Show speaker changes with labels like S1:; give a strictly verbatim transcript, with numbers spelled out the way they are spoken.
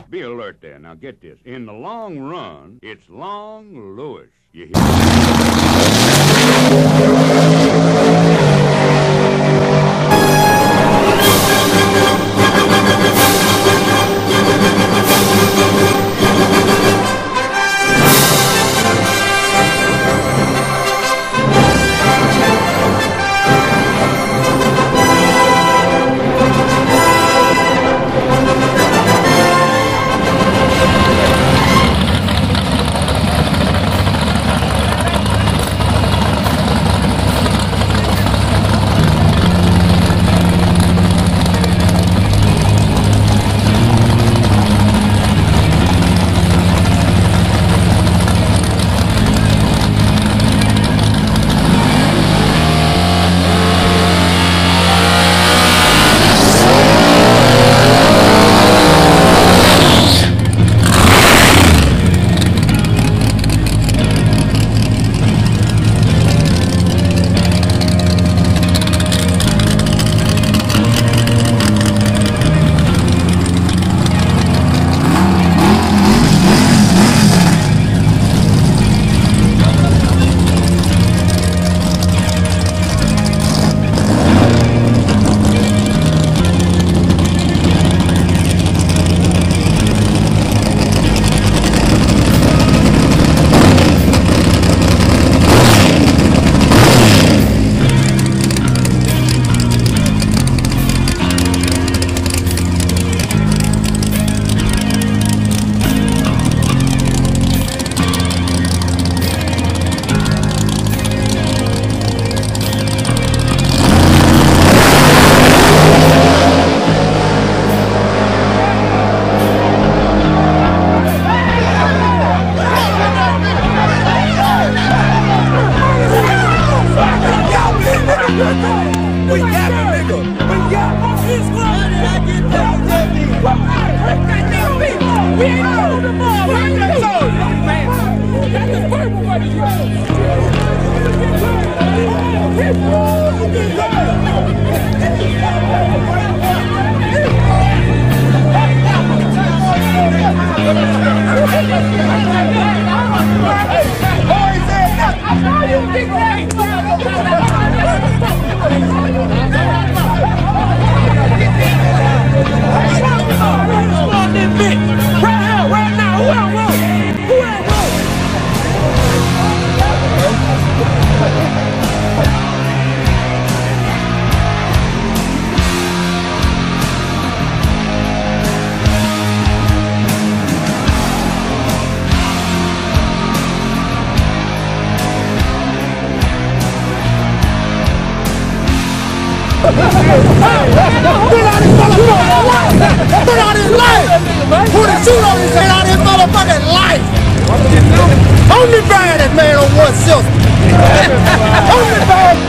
S1: Be alert there. Now get this. In the long run, it's Long Lewis. You hear?
S2: Put out his motherfucking life! Put out his life! Put a shoot on his head out his motherfucking life! Only bad that man on one system! Only bad!